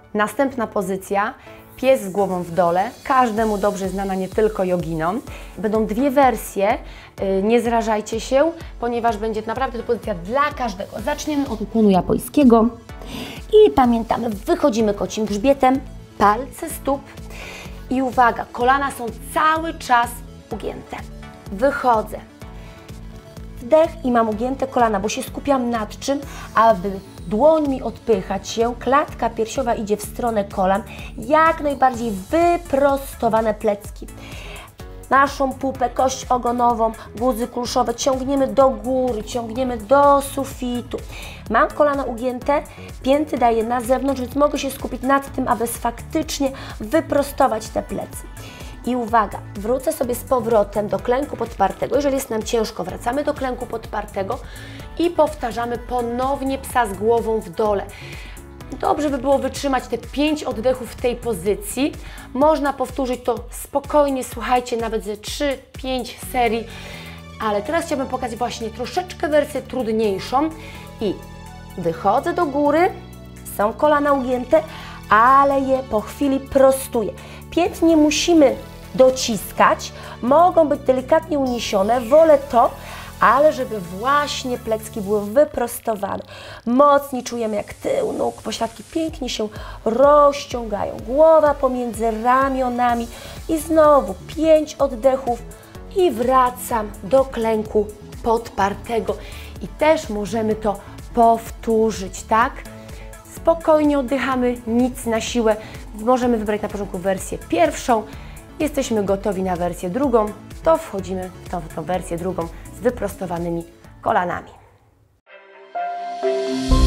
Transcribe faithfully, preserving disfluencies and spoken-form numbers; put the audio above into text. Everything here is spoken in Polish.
Następna pozycja, pies z głową w dole, każdemu dobrze znana, nie tylko joginom. Będą dwie wersje, nie zrażajcie się, ponieważ będzie naprawdę to pozycja dla każdego. Zaczniemy od ukłonu japońskiego i pamiętamy, wychodzimy kocim grzbietem, palce stóp i uwaga, kolana są cały czas ugięte. Wychodzę. Wdech i mam ugięte kolana, bo się skupiam nad czym, aby dłońmi odpychać się, klatka piersiowa idzie w stronę kolan, jak najbardziej wyprostowane plecki. Naszą pupę, kość ogonową, guzy kulszowe ciągniemy do góry, ciągniemy do sufitu. Mam kolana ugięte, pięty daję na zewnątrz, więc mogę się skupić nad tym, aby faktycznie wyprostować te plecy. I uwaga, wrócę sobie z powrotem do klęku podpartego. Jeżeli jest nam ciężko, wracamy do klęku podpartego i powtarzamy ponownie psa z głową w dole. Dobrze by było wytrzymać te pięć oddechów w tej pozycji. Można powtórzyć to spokojnie, słuchajcie, nawet ze trzy pięć serii. Ale teraz chciałabym pokazać właśnie troszeczkę wersję trudniejszą. I wychodzę do góry, są kolana ugięte, ale je po chwili prostuję. Pięt nie musimy dociskać, mogą być delikatnie uniesione, wolę to, ale żeby właśnie plecki były wyprostowane. Mocniej czujemy, jak tył nóg, pośladki pięknie się rozciągają. Głowa pomiędzy ramionami i znowu pięć oddechów i wracam do klęku podpartego. I też możemy to powtórzyć, tak? Spokojnie oddychamy, nic na siłę. Możemy wybrać na początku wersję pierwszą. Jesteśmy gotowi na wersję drugą, to wchodzimy w tą, w tą wersję drugą z wyprostowanymi kolanami.